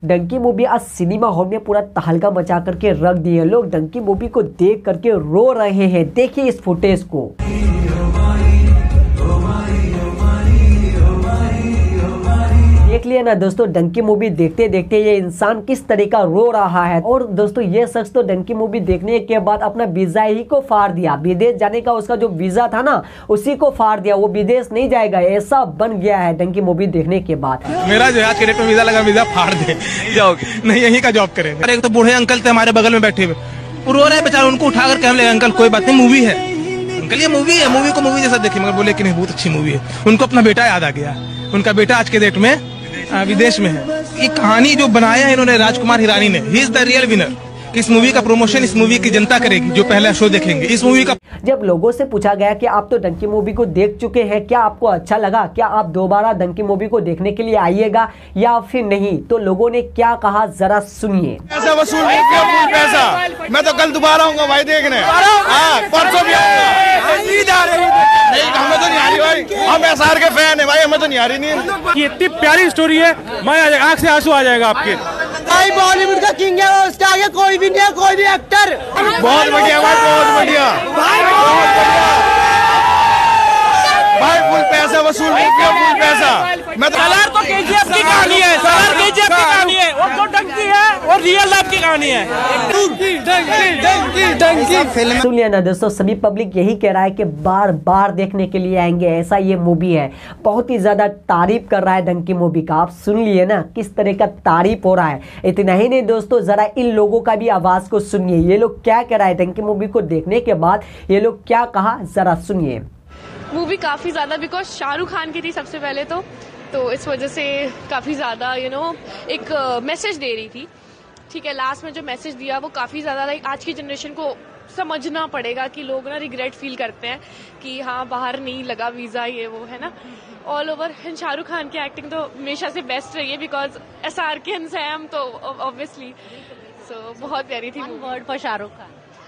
Dunki movie आज cinema hall में पूरा तहलका मचा करके रख दिए। लोग डंकी मूवी को देख करके रो रहे हैं। देखिए इस फुटेज को। देख लिया ना दोस्तों, डंकी मूवी देखते देखते ये इंसान किस तरह का रो रहा है। और दोस्तों ये शख्स तो डंकी मूवी देखने के बाद अपना वीजा ही को फाड़ दिया। विदेश जाने का उसका जो वीजा था ना, उसी को फाड़ दिया। वो विदेश नहीं जाएगा, ऐसा बन गया है डंकी मूवी देखने के बाद। मेरा जो आज के डेट में वीजा लगा, वीजा फाड़ दे जाओगे, नहीं यहीं का जॉब करेंगे। अरे एक तो बूढ़े अंकल थे हमारे बगल में बैठे हुए, रो रहे बेचारे, उनको उठा करके हम ले, अंकल कोई बात नहीं, मूवी है अंकल, ये मूवी है, मूवी को मूवी जैसा देखिए। मगर बोले कि नहीं बहुत अच्छी मूवी है। उनको अपना बेटा याद आ गया। उनका बेटा आज के डेट में विदेश में है। ये कहानी जो बनाया है इन्होंने राजकुमार हिरानी ने, he is the real winner. इस मूवी का प्रमोशन इस मूवी की जनता करेगी जो पहला शो देखेंगे इस मूवी का। जब लोगों से पूछा गया कि आप तो डंकी मूवी को देख चुके हैं, क्या आपको अच्छा लगा, क्या आप दोबारा डंकी मूवी को देखने के लिए आइएगा या फिर नहीं, तो लोगों ने क्या कहा जरा सुनिए। पैसा वसूल पैसा, मैं तो कल दोबारा आऊंगा भाई देखने। परसों भी नहीं, हमें तो नहीं आ रही भाई, हम एसआर के फैन है भाई, हमें तो नहीं आ रही नहीं। ये इतनी प्यारी स्टोरी है, मैं आंख से आंसू आ जाएगा आपके। भाई बॉलीवुड का किंग है, उसके आगे कोई भी नहीं है, कोई भी एक्टर। बहुत बढ़िया भाई, बहुत बढ़िया भाई, फुल पैसा वसूल फुल पैसा। मैं तो सालार तो केजीएफ की कहानी है, सालार केजीएफ की कहानी है, और जो डंकी है और रियल लाइफ की कहानी है। सुन लिया ना दोस्तों, सभी पब्लिक यही कह रहा है कि बार बार देखने के लिए आएंगे, ऐसा ये मूवी है। बहुत ही ज्यादा तारीफ कर रहा है डंकी मूवी का। आप सुन लिए ना किस तरह का तारीफ हो रहा है। इतना ही नहीं दोस्तों, जरा इन लोगों का भी आवाज को सुनिए। ये लोग क्या कह रहा है डंकी मूवी को देखने के बाद, ये लोग क्या कहा जरा सुनिए। मूवी काफ़ी ज़्यादा बिकॉज शाहरुख खान की थी सबसे पहले तो इस वजह से काफ़ी ज़्यादा एक मैसेज दे रही थी। ठीक है, लास्ट में जो मैसेज दिया वो काफ़ी ज़्यादा लाइक आज की जनरेशन को समझना पड़ेगा कि लोग ना रिग्रेट फील करते हैं कि हाँ बाहर नहीं लगा वीज़ा, ये वो है ना ऑल ओवर। शाहरुख खान की एक्टिंग तो हमेशा से बेस्ट रही है बिकॉज SR के हैं हम तो ऑब्वियसली। सो बहुत प्यारी थी। Word for Shahrukh Khan,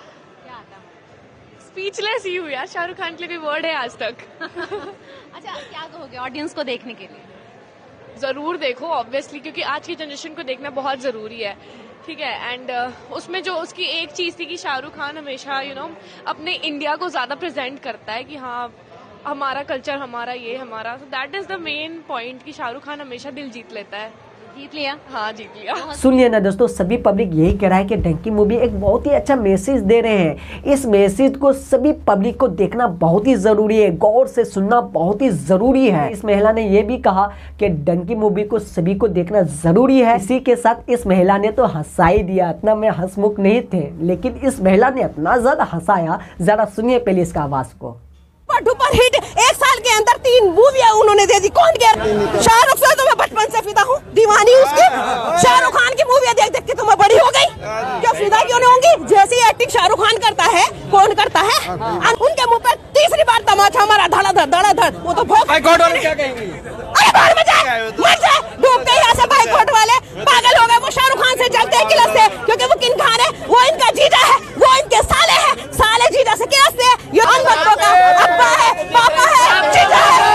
speechless ही हूँ यार, शाहरुख खान के लिए कोई वर्ड है आज तक। अच्छा क्या कहोगे ऑडियंस को देखने के लिए? जरूर देखो ऑब्वियसली, क्योंकि आज की जनरेशन को देखना बहुत जरूरी है। ठीक है, एंड उसमें जो उसकी एक चीज थी कि शाहरुख खान हमेशा अपने इंडिया को ज्यादा प्रेजेंट करता है कि हाँ हमारा कल्चर, हमारा ये, हमारा, so that is the main point कि शाहरुख खान हमेशा दिल जीत लेता है। जीत लिया? हाँ जीत लिया। सुन लिया ना दोस्तों, सभी पब्लिक यही कह रहा है कि डंकी मूवी एक बहुत ही अच्छा मैसेज दे रहे हैं। इस मैसेज को सभी पब्लिक को देखना बहुत ही जरूरी है, गौर से सुनना बहुत ही जरूरी है। इस महिला ने यह भी कहा कि डंकी मूवी को सभी को देखना जरूरी है। इसी के साथ इस महिला ने तो हंसा ही दिया। इतना में हंसमुख नहीं थे, लेकिन इस महिला ने इतना ज्यादा हंसाया। जरा सुनिए पहले इसका आवाज को। सुपर हिट, 1 साल के अंदर 3 मूवियां उन्होंने दे दी। कौन गया? शाहरुख से तो मैं बचपन से फिदा हूँ, दीवानी उसकी। शाहरुख खान की मूवियां देख देख के तो मैं बड़ी हो गई। क्या फिदा क्यों नहीं होंगी? जैसी एक्टिंग शाहरुख खान करता है, कौन करता है? उनके मुंह पे तीसरी बार तमाचा हमारा धड़ाधड़, वो तो क्या कहेंगे? अरे बाहर मत जाए, डूब गए यहाँ से बाइकआउट वाले, पागल हो गए। वो शाहरुख खान से जलते हैं किलस से, क्योंकि वो किन खान है, वो इनका जीजा है, वो इनके साले है, साले जीजा से किलस से। ये उन बच्चों का अब्बा है, पापा है, जीजा है।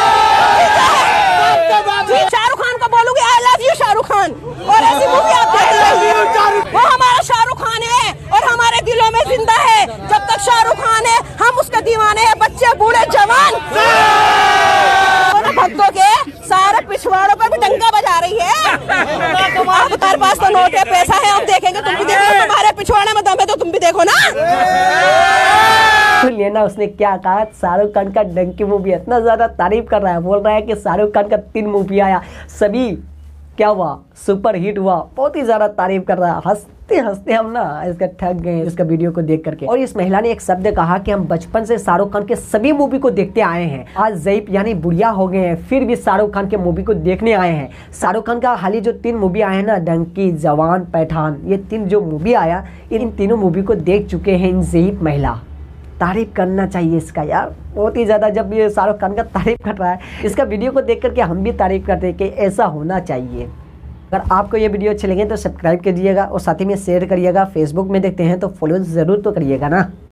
शाहरुख खान को बोलूंगी I love you Shahrukh Khan, और ऐसी मूवी आप देखिए। वो हमारा शाहरुख खान है और हमारे दिलों में जिंदा है। जब तक शाहरुख खान है हम उसके दीवाने हैं, बच्चे बूढ़े जवान। भक्तों के सारे पिछवाड़ों पर भी डंका बजा रही है। तुम्हारे पास तो नोट है, पैसा है, हम देखेंगे, तुम भी देखो। तुम्हारे पिछवाड़े में दम है तो तुम भी देखो ना। सुन लिया ना उसने क्या कहा। शाहरुख खान का डंकी मूवी इतना ज्यादा तारीफ कर रहा है, बोल रहा है कि शाहरुख खान का 3 मूवी आया, सभी क्या हुआ, सुपर हिट हुआ। बहुत ही ज्यादा तारीफ कर रहा है। हंसते हंसते हम ना इसका ठग गए इसका वीडियो को देख करके। और इस महिला ने एक शब्द कहा कि हम बचपन से शाहरुख खान के सभी मूवी को देखते आए हैं। आज ज़ईफ यानी बुढ़िया हो गए हैं, फिर भी शाहरुख खान के मूवी को देखने आए हैं। शाहरुख खान का हाल ही जो 3 मूवी आए हैं ना, डंकी, जवान, पठान, ये 3 जो मूवी आया, इन तीनों मूवी को देख चुके हैं इन ज़ईफ महिला। तारीफ करना चाहिए इसका यार, बहुत ही ज़्यादा। जब ये शाहरुख खान का तारीफ कर रहा है, इसका वीडियो को देख करके हम भी तारीफ करते हैं कि ऐसा होना चाहिए। अगर आपको ये वीडियो अच्छे लगे तो सब्सक्राइब कीजिएगा और साथ ही में शेयर करिएगा। फेसबुक में देखते हैं तो फॉलो ज़रूर तो करिएगा ना।